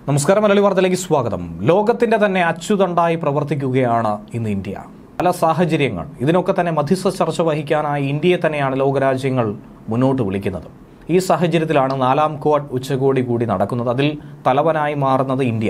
നമസ്കാരം. മലയാളി വാർത്തയിലേക്ക് സ്വാഗതം. ലോകത്തിന്റെ തന്നെ അച്ചുതണ്ടായി പ്രവർത്തിക്കുകയാണ് ഇന്ന് ഇന്ത്യ. പല സാഹചര്യങ്ങൾ ഇതിനൊക്കെ തന്നെ മധ്യസ്ഥ ചർച്ച വഹിക്കാനായി ഇന്ത്യയെ തന്നെയാണ് ലോകരാജ്യങ്ങൾ മുന്നോട്ട് വിളിക്കുന്നത്. ഈ സാഹചര്യത്തിലാണ് 4ാം ക്വാഡ് ഉച്ചകോടി കൂടി നടക്കുന്നത്. അതിൽ തലവനായി മാറുന്നത് ഇന്ത്യ.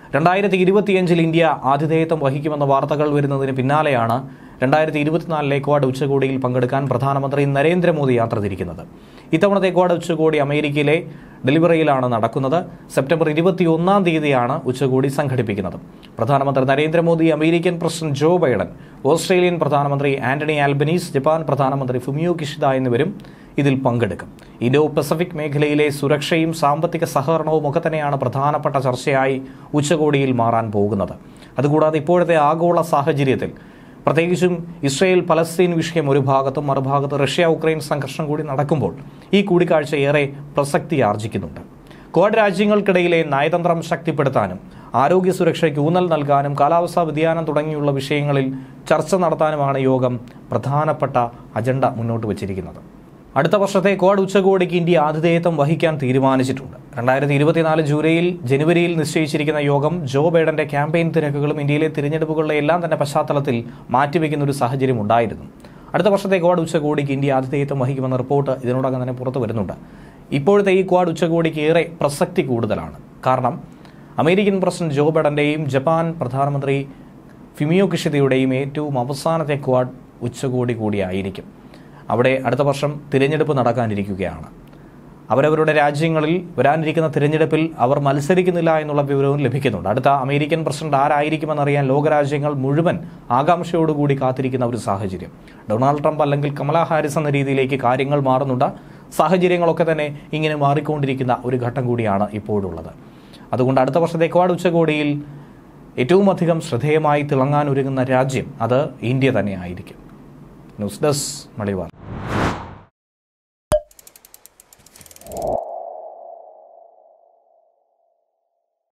2025 ഇന്ത്യ ആതിഥേയത്വം വഹിക്കുമെന്ന വാർത്തകൾ വരുന്നതിന് പിന്നാലെയാണ് 2024 ക്വാഡ് ഉച്ചകോടിയിൽ പങ്കെടുക്കാൻ പ്രധാനമന്ത്രി നരേന്ദ്രമോദി യാത്ര തിരിക്കുന്നത്. ഇത്തവണത്തെ ക്വാഡ് ഉച്ചകോടി അമേരിക്കയിലെ ഡെലിവറിയിലാണ് നടക്കുന്നത്. സെപ്റ്റംബർ 21 തീയതിയാണ് ഉച്ചകോടി സംഘടിപ്പിക്കുന്നത്. പ്രധാനമന്ത്രി Narendra Modi, American president Joe Biden, Australian പ്രധാനമന്ത്രി ആന്റണി ആൽബനീസ്, ജപ്പാൻ പ്രധാനമന്ത്രി ഫുമിയോ കിഷിദ എന്നിവരും ഇതിൽ പങ്കെടുക്കും. ഇൻഡോ പസഫിക് മേഖലയിലെ സുരക്ഷയും സാമ്പത്തിക സഹകരണവും ഒക്കെ തന്നെയാണ് പ്രധാനപ്പെട്ട ചർച്ചയായി ഉച്ചകോടിയിൽ മാറാൻ പോകുന്നത്. അതുകൂടാതെ ഇപ്പോഴത്തെ ആഗോള സാഹചര്യത്തിൽ പ്രത്യേകിച്ചും ഇസ്രയേൽ പലസ്തീൻ വിഷയം ഒരു ഭാഗത്തും മറുഭാഗത്ത് റഷ്യ ഉക്രൈൻ സംഘർഷം കൂടി നടക്കുമ്പോൾ ഈ കൂടിക്കാഴ്ച ഏറെ പ്രസക്തി ആർജിക്കുന്നുണ്ട്. ക്വാഡ് രാജ്യങ്ങൾക്കിടയിലെ നയതന്ത്രം ശക്തിപ്പെടുത്താനും ആരോഗ്യ സുരക്ഷയ്ക്ക് ഊന്നൽ നൽകാനും കാലാവസ്ഥാ വ്യതിയാനം തുടങ്ങിയുള്ള വിഷയങ്ങളിൽ ചർച്ച നടത്താനുമാണ് യോഗം പ്രധാനപ്പെട്ട അജണ്ട മുന്നോട്ട് വച്ചിരിക്കുന്നത്. അടുത്ത വർഷത്തെ ക്വാഡ് ഉച്ചകോടിക്ക് ഇന്ത്യ ആതിഥേയത്വം വഹിക്കാൻ തീരുമാനിച്ചിട്ടുണ്ട്. 2024 ജനുവരിയിൽ നിശ്ചയിച്ചിരിക്കുന്ന യോഗം ജോ ബൈഡന്റെ ക്യാമ്പയിൻ തിരക്കുകളും ഇന്ത്യയിലെ തിരഞ്ഞെടുപ്പുകളുടെ എല്ലാം തന്നെ പശ്ചാത്തലത്തിൽ മാറ്റിവെക്കുന്ന ഒരു സാഹചര്യം ഉണ്ടായിരുന്നു. അടുത്ത വർഷത്തെ ക്വാഡ് ഉച്ചകോടിക്ക് ഇന്ത്യ ആതിഥേയത്വം വഹിക്കുമെന്ന റിപ്പോർട്ട് ഇതിനോടകം തന്നെ പുറത്തു വരുന്നുണ്ട്. ഇപ്പോഴത്തെ ഈ ക്വാഡ് ഉച്ചകോടിക്ക് ഏറെ പ്രസക്തി കൂടുതലാണ്. കാരണം അമേരിക്കൻ പ്രസിഡന്റ് ജോ ബൈഡന്റെയും ജപ്പാൻ പ്രധാനമന്ത്രി ഫുമിയോ കിഷിദയുടെയും ഏറ്റവും അവസാനത്തെ ക്വാഡ് ഉച്ചകോടി കൂടിയായിരിക്കും. അവിടെ അടുത്ത വർഷം തിരഞ്ഞെടുപ്പ് നടക്കാനിരിക്കുകയാണ്. അവരവരുടെ രാജ്യങ്ങളിൽ വരാനിരിക്കുന്ന തിരഞ്ഞെടുപ്പിൽ അവർ മത്സരിക്കുന്നില്ല എന്നുള്ള വിവരവും ലഭിക്കുന്നുണ്ട്. അടുത്ത അമേരിക്കൻ പ്രസിഡന്റ് ആരായിരിക്കുമെന്നറിയാൻ ലോകരാജ്യങ്ങൾ മുഴുവൻ ആകാംക്ഷയോടുകൂടി കാത്തിരിക്കുന്ന ഒരു സാഹചര്യം. ഡൊണാൾഡ് ട്രംപ് അല്ലെങ്കിൽ കമലാ ഹാരിസ് എന്ന രീതിയിലേക്ക് കാര്യങ്ങൾ മാറുന്നുണ്ട്. സാഹചര്യങ്ങളൊക്കെ തന്നെ ഇങ്ങനെ മാറിക്കൊണ്ടിരിക്കുന്ന ഒരു ഘട്ടം കൂടിയാണ് ഇപ്പോഴുള്ളത്. അതുകൊണ്ട് അടുത്ത വർഷത്തെ ക്വാഡ് ഉച്ചകോടിയിൽ ഏറ്റവും അധികം ശ്രദ്ധേയമായി തിളങ്ങാനൊരുങ്ങുന്ന രാജ്യം അത് ഇന്ത്യ തന്നെയായിരിക്കും. ന്യൂസ് ഡെസ്ക് മലയാളി വാർത്ത.